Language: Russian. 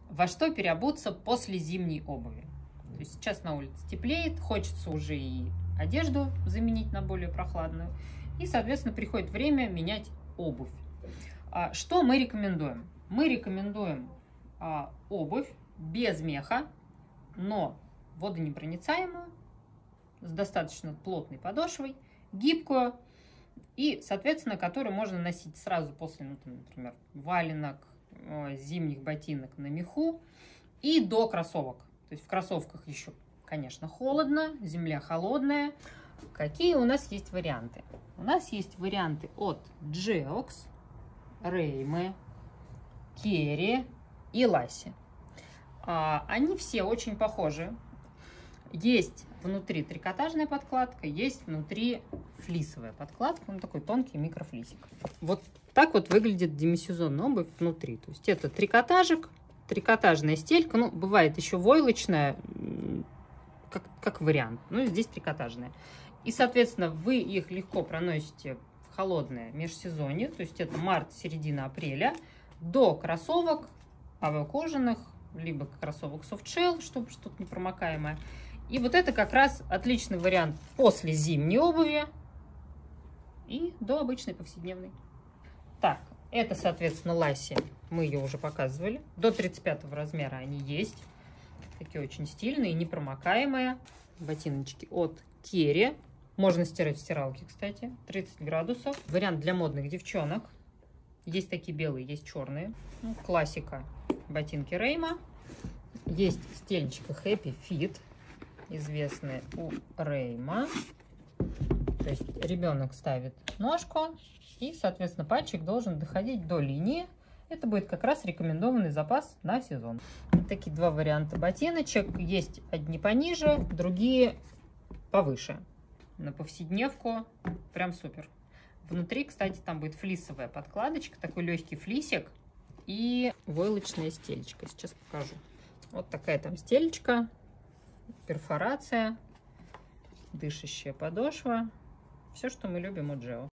Во что переобуться после зимней обуви? То есть сейчас на улице теплеет, хочется уже и одежду заменить на более прохладную. И, соответственно, приходит время менять обувь. Что мы рекомендуем? Мы рекомендуем обувь без меха, но водонепроницаемую, с достаточно плотной подошвой, гибкую и, соответственно, которую можно носить сразу после, например, валенок, зимних ботинок на меху и до кроссовок. То есть в кроссовках еще, конечно, холодно, земля холодная. Какие у нас есть варианты? У нас есть варианты от Geox, Rayme, Kerry и Lassi. Они все очень похожи. Есть внутри трикотажная подкладка, есть внутри флисовая подкладка, такой тонкий микрофлисик. Вот так вот выглядит демисезонная обувь внутри. То есть это трикотажик, трикотажная стелька, бывает еще войлочная, как вариант, здесь трикотажная. И, соответственно, вы их легко проносите в холодное межсезонье, то есть это март, середина апреля, до кроссовок авиакожаных, либо кроссовок софтшелл, чтобы что-то непромокаемое. И вот это как раз отличный вариант после зимней обуви и до обычной повседневной. Так, это, соответственно, Lassi. Мы ее уже показывали. До 35 размера они есть. Такие очень стильные, непромокаемые. Ботиночки от Kerry. Можно стирать в стиралке, кстати. 30 градусов. Вариант для модных девчонок. Есть такие белые, есть черные. Классика. Ботинки Rayme. Есть стельничка Happy Fit, известная у Rayme. То есть ребенок ставит ножку и, соответственно, пальчик должен доходить до линии. Это будет как раз рекомендованный запас на сезон. Вот такие два варианта ботиночек. Есть одни пониже, другие повыше. На повседневку прям супер. Внутри, кстати, там будет флисовая подкладочка, такой легкий флисик и войлочная стельечка. Сейчас покажу. Вот такая там стельечка, перфорация, дышащая подошва. Все, что мы любим от Geo.